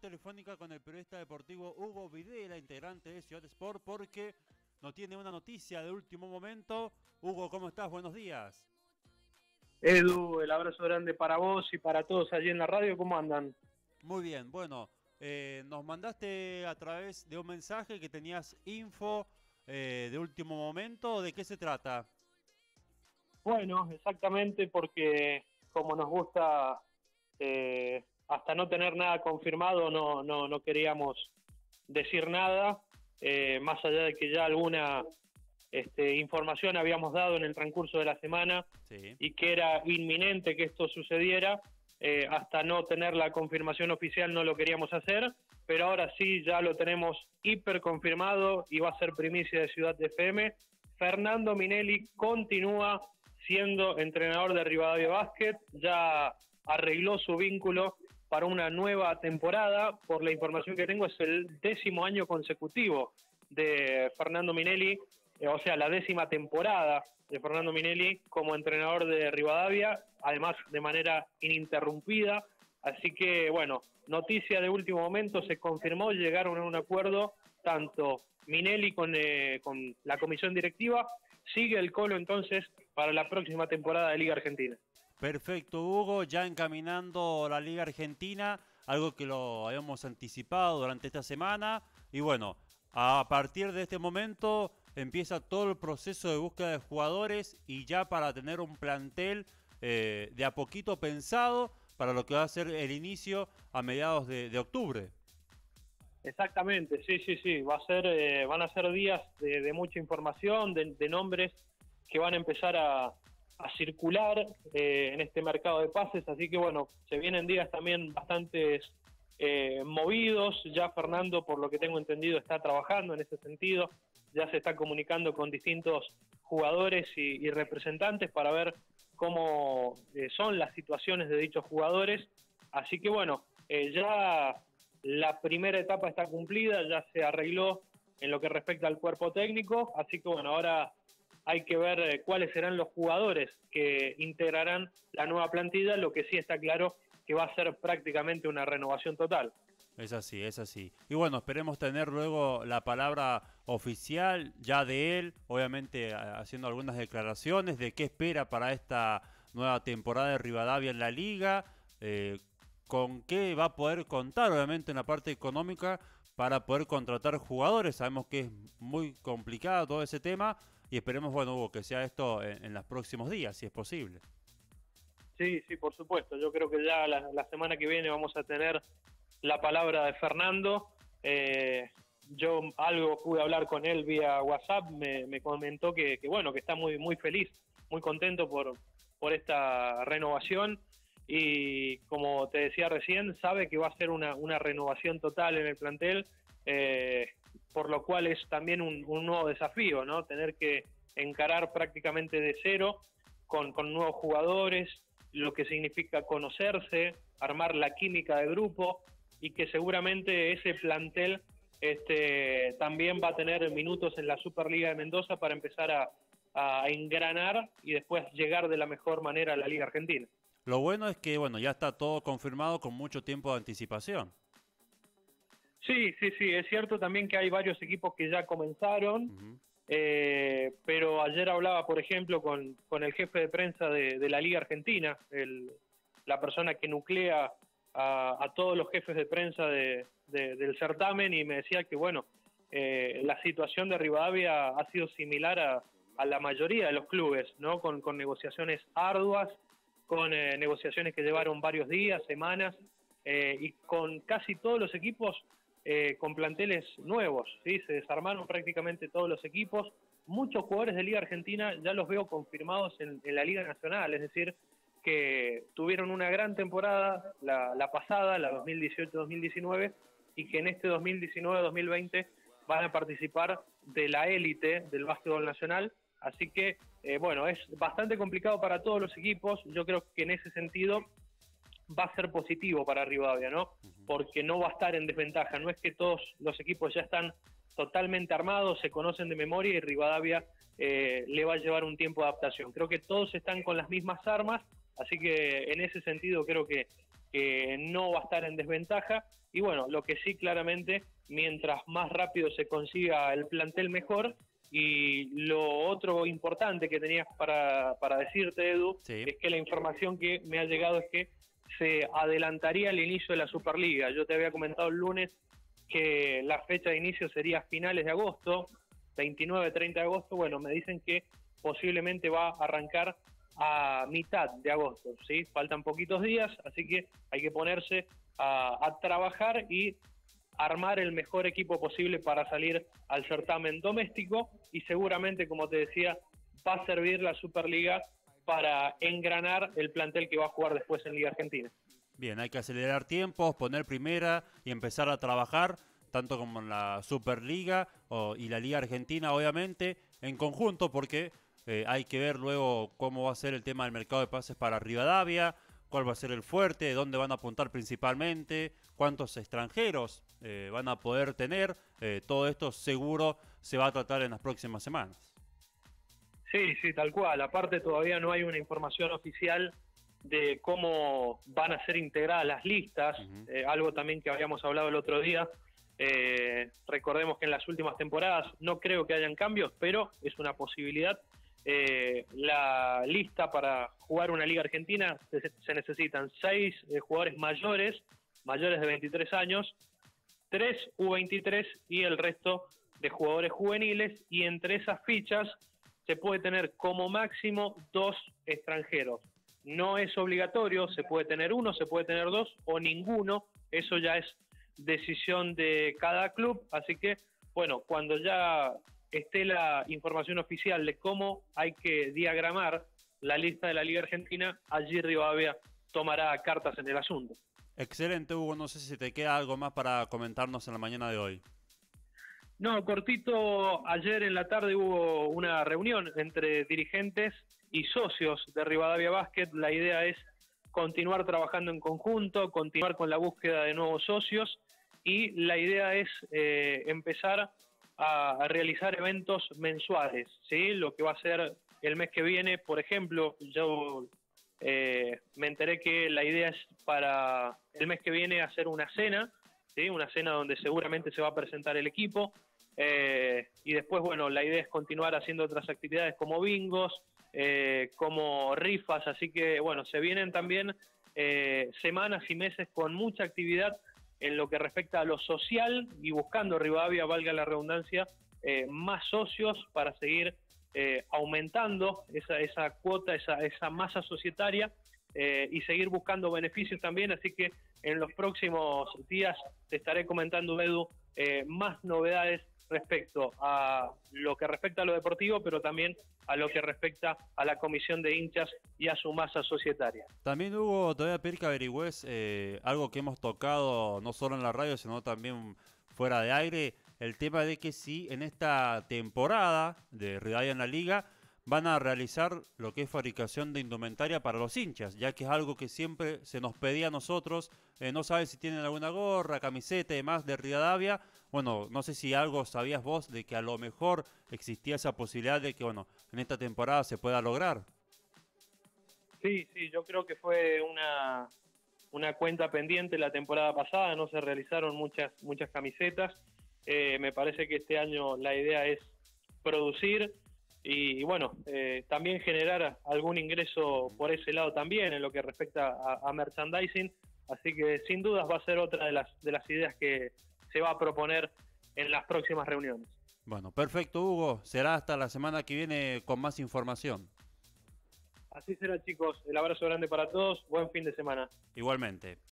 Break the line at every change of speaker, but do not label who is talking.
telefónica con el periodista deportivo Hugo Videla, integrante de Ciudad Sport, porque nos tiene una noticia de último momento. Hugo, ¿cómo estás? Buenos días.
Edu, el abrazo grande para vos y para todos allí en la radio. ¿Cómo andan?
Muy bien, bueno, nos mandaste a través de un mensaje que tenías info de último momento. ¿De qué se trata?
Bueno, exactamente porque como nos gusta, hasta no tener nada confirmado, no queríamos decir nada, más allá de que ya alguna información habíamos dado en el transcurso de la semana
Sí.
y que era inminente que esto sucediera. Hasta no tener la confirmación oficial no lo queríamos hacer, pero ahora sí ya lo tenemos hiper confirmado y va a ser primicia de Ciudad FM. Fernando Minelli continúa siendo entrenador de Rivadavia Basket, ya arregló su vínculo para una nueva temporada. Por la información que tengo, es el 10º año consecutivo de Fernando Minelli, o sea, la 10ª temporada de Fernando Minelli como entrenador de Rivadavia, además de manera ininterrumpida. Así que, bueno, noticia de último momento, se confirmó, llegaron a un acuerdo, tanto Minelli con la comisión directiva. Sigue el Colo entonces para la próxima temporada de Liga Argentina.
Perfecto, Hugo, ya encaminando la Liga Argentina, algo que lo habíamos anticipado durante esta semana. Y bueno, a partir de este momento empieza todo el proceso de búsqueda de jugadores y ya para tener un plantel de a poquito pensado para lo que va a ser el inicio a mediados de octubre.
Exactamente, sí, van a ser días de mucha información, de nombres que van a empezar a circular en este mercado de pases, así que bueno, se vienen días también bastante movidos. Ya Fernando, por lo que tengo entendido, está trabajando en ese sentido, ya se está comunicando con distintos jugadores y representantes para ver cómo son las situaciones de dichos jugadores, así que bueno, ya la primera etapa está cumplida, ya se arregló en lo que respecta al cuerpo técnico, así que bueno, ahora hay que ver cuáles serán los jugadores que integrarán la nueva plantilla. Lo que sí está claro que va a ser prácticamente una renovación total.
Es así, es así. Y bueno, esperemos tener luego la palabra oficial ya de él, obviamente haciendo algunas declaraciones de qué espera para esta nueva temporada de Rivadavia en la liga, con qué va a poder contar, obviamente en la parte económica, para poder contratar jugadores. Sabemos que es muy complicado todo ese tema y esperemos, bueno, Hugo, que sea esto en los próximos días, si es posible.
Sí, por supuesto. Yo creo que ya la semana que viene vamos a tener la palabra de Fernando. Yo algo pude hablar con él vía WhatsApp, me comentó que bueno, que está muy feliz, muy contento por esta renovación, y como te decía recién, sabe que va a ser una renovación total en el plantel, por lo cual es también un nuevo desafío, ¿no? Tener que encarar prácticamente de cero con nuevos jugadores, lo que significa conocerse, armar la química de grupo, y que seguramente ese plantel también va a tener minutos en la Superliga de Mendoza para empezar a engranar y después llegar de la mejor manera a la Liga Argentina.
Lo bueno es que, bueno, ya está todo confirmado con mucho tiempo de anticipación.
Sí, es cierto también que hay varios equipos que ya comenzaron, pero ayer hablaba, por ejemplo, con el jefe de prensa de la Liga Argentina, la persona que nuclea a todos los jefes de prensa del certamen, y me decía que bueno, la situación de Rivadavia ha sido similar a la mayoría de los clubes, ¿no? Con negociaciones arduas, con negociaciones que llevaron varios días, semanas, y con casi todos los equipos con planteles nuevos, ¿sí? Se desarmaron prácticamente todos los equipos. Muchos jugadores de Liga Argentina ya los veo confirmados en la Liga Nacional, es decir, que tuvieron una gran temporada la pasada, la 2018-2019, y que en este 2019-2020 van a participar de la élite del básquetbol nacional. Así que, bueno, es bastante complicado para todos los equipos. Yo creo que en ese sentido va a ser positivo para Rivadavia, ¿no? Porque no va a estar en desventaja. No es que todos los equipos ya están totalmente armados, se conocen de memoria, y Rivadavia le va a llevar un tiempo de adaptación. Creo que todos están con las mismas armas, así que en ese sentido creo que que no va a estar en desventaja. Y bueno, lo que sí claramente, mientras más rápido se consiga el plantel mejor. Y lo otro importante que tenías para decirte, Edu,
Sí.
es que la información que me ha llegado es que se adelantaría el inicio de la Superliga. Yo te había comentado el lunes que la fecha de inicio sería a finales de agosto, 29-30 de agosto. Bueno, me dicen que posiblemente va a arrancar a mitad de agosto, ¿sí? Faltan poquitos días, así que hay que ponerse a trabajar y armar el mejor equipo posible para salir al certamen doméstico, y seguramente, como te decía, va a servir la Superliga para engranar el plantel que va a jugar después en Liga Argentina.
Bien, hay que acelerar tiempos, poner primera y empezar a trabajar, tanto como en la Superliga y la Liga Argentina, obviamente, en conjunto, porque hay que ver luego cómo va a ser el tema del mercado de pases para Rivadavia, cuál va a ser el fuerte, dónde van a apuntar principalmente, cuántos extranjeros van a poder tener. Todo esto seguro se va a tratar en las próximas semanas.
Sí, sí, tal cual. Aparte, todavía no hay una información oficial de cómo van a ser integradas las listas, algo también que habíamos hablado el otro día. Recordemos que en las últimas temporadas no creo que hayan cambios, pero es una posibilidad. La lista para jugar una Liga Argentina se necesitan 6 jugadores mayores de 23 años, 3 U23 y el resto de jugadores juveniles, y entre esas fichas se puede tener como máximo 2 extranjeros. No es obligatorio, se puede tener 1, se puede tener 2 o ninguno, eso ya es decisión de cada club. Así que, bueno, cuando ya esté la información oficial de cómo hay que diagramar la lista de la Liga Argentina, allí Rivadavia tomará cartas en el asunto.
Excelente, Hugo. No sé si te queda algo más para comentarnos en la mañana de hoy.
No, cortito, ayer en la tarde hubo una reunión entre dirigentes y socios de Rivadavia Basket. La idea es continuar trabajando en conjunto, continuar con la búsqueda de nuevos socios, y la idea es empezar a realizar eventos mensuales, ¿sí? Lo que va a ser el mes que viene, por ejemplo, yo me enteré que la idea es para el mes que viene hacer una cena, ¿sí? Una cena donde seguramente se va a presentar el equipo, y después, bueno, la idea es continuar haciendo otras actividades como bingos, como rifas, así que, bueno, se vienen también semanas y meses con mucha actividad en lo que respecta a lo social, y buscando Rivadavia, valga la redundancia, más socios para seguir aumentando esa cuota, esa masa societaria, y seguir buscando beneficios también. Así que en los próximos días te estaré comentando, Edu, más novedades respecto a lo que respecta a lo deportivo, pero también a lo que respecta a la comisión de hinchas y a su masa societaria.
También, Hugo, te voy a pedir que averigües algo que hemos tocado no solo en la radio, sino también fuera de aire, el tema de que si en esta temporada de Rivadavia en la Liga van a realizar lo que es fabricación de indumentaria para los hinchas, ya que es algo que siempre se nos pedía a nosotros. No sabes si tienen alguna gorra, camiseta y demás de Rivadavia. Bueno, no sé si algo sabías vos de que a lo mejor existía esa posibilidad de que, bueno, en esta temporada se pueda lograr.
Sí, yo creo que fue una cuenta pendiente la temporada pasada, no se realizaron muchas camisetas. Me parece que este año la idea es producir y bueno, también generar algún ingreso por ese lado también en lo que respecta a merchandising. Así que sin dudas va a ser otra de las ideas que se va a proponer en las próximas reuniones.
Bueno, perfecto, Hugo. Será hasta la semana que viene con más información.
Así será, chicos. El abrazo grande para todos. Buen fin de semana.
Igualmente.